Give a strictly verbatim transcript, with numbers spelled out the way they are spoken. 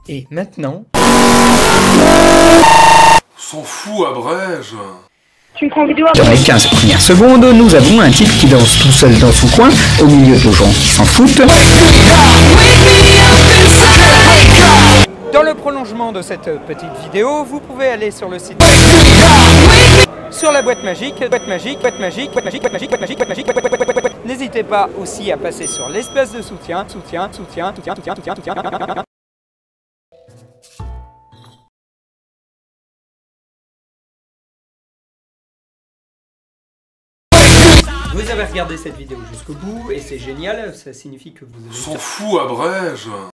Et maintenant... S'en fout, abrège. Tu me prends en vidéo? Dans les quinze premières secondes, nous avons un type qui danse tout seul dans son coin, au milieu de gens qui s'en foutent. Dans le prolongement de cette petite vidéo, vous pouvez aller sur le site... Sur la boîte magique, boîte magique, boîte magique, boîte magique, boîte magique, boîte magique, boîte magique, boîte magique, boîte magique. N'hésitez pas aussi à passer sur l'espace de soutien, soutien, soutien, soutien, soutien, soutien, soutien. Vous avez regardé cette vidéo jusqu'au bout et c'est génial, ça signifie que vous avez... S'en fout, abrège.